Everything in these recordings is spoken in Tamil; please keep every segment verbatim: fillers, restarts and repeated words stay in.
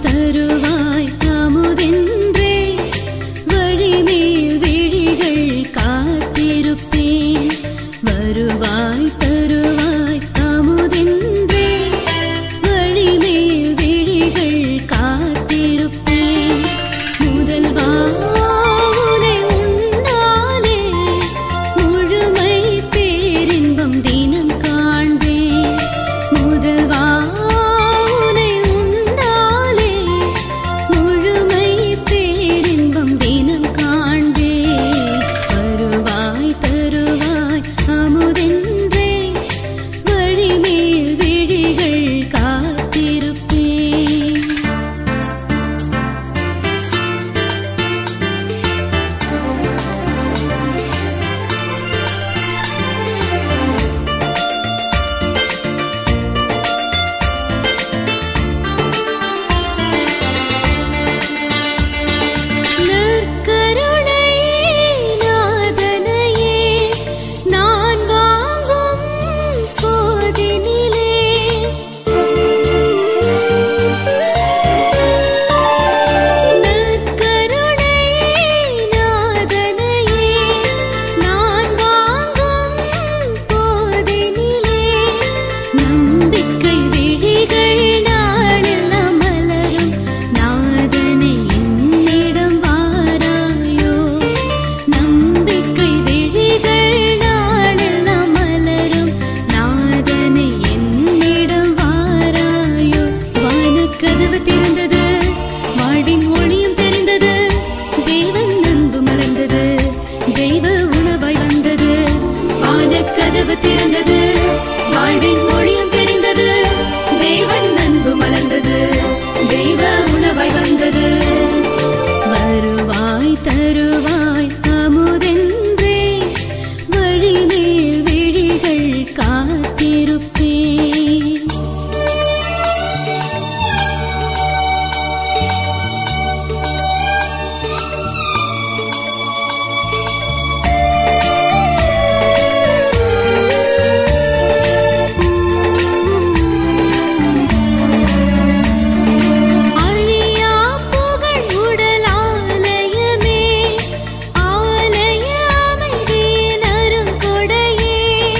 தருவாய் அமுதென்றே வழிமேல் விழிகள் காத்திருப்பேன். வருவாய் தருவாய் அமுதென்றே வழிமேல் விழிகள் காத்திருப்பேன். முதல்வா உனை உண்டாலே முழுமை பேரின்பம் தினம் காண்பேன். முதல்வா உனை உண்டாலே முழுமை பேரின்பம் தினம் காண்பேன். வருவாய் தருவாய் அமுதென்றே வழிமேல் விழிகள் காத்திருப்பேன். நற்கருணை நாதனையே நான் வாங்கும் போதினிலே நற்கருணை நாதனையே நான் வாங்கும் போதினிலே நம்பிக்கை விழிகள் நாளெல்லாம் மலரும் நாதனை என்னிடம் வாராயோ. நம்பிக்கை விழிகள் நாளெல்லாம் மலரும் நாதனை என்னிடம் வாராயோ. வானக்கதவு திறந்தது, வாழ்வின் ஒளியும் தெரிந்தது, தேவன் அன்பு மலர்ந்தது, தெய்வ உணவாய் வந்தது. வானக்கதவு திறந்தது, வாழ்வின் ஒளியும் தெரிந்தது, தேவன் அன்பு மலர்ந்தது, தெய்வ உணவாய் வந்தது. வருவாய் தருவாய் அமுதென்றே வழிமேல் விழிகள் காத்திருப்பேன். அழியா புகழ் உடல் ஆலயமே, ஆலய அமைதியின் அருங்கொடையே.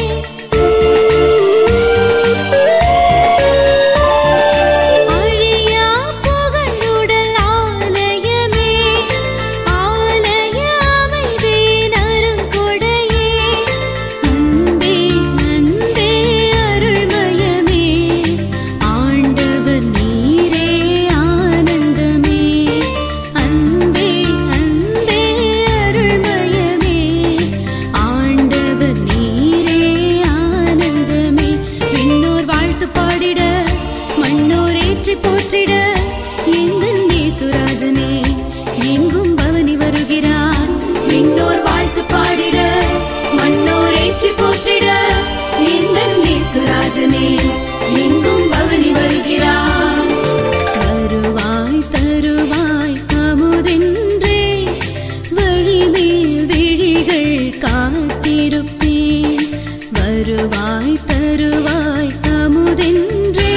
அழியா புகழ் உடல் ஆலயமே, ஆலய அமைதியின் அருங்கொடையே. அன்பே அன்பே அருள்மயமே, ஆண்டவர் நீரே ஆனந்தமே. அன்பே அன்பே அருள்மயமே, ஆண்டவர் நீரே ஆனந்தமே. விண்ணோர் வாழ்த்து பாடிட, மண்ணோர் ஏற்றி போற்றிட, எங்கள் இயேசுராஜனே எங்கும் பவனி வருகிறார். விண்ணோர் வாழ்த்து பாடிட, மண்ணோர் ஏற்றி போற்றிட, எங்கள் இயேசுராஜனே எங்கும் பவனி வருகிறார். வருவாய் தருவாய் அமுதென்றே வழிமேல் விழிகள் காத்திருப்பேன். வருவாய் தருவாய் அமுதென்றே